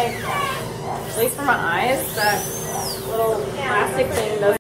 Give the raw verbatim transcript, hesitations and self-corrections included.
like, at least for my eyes, that little plastic thing doesn't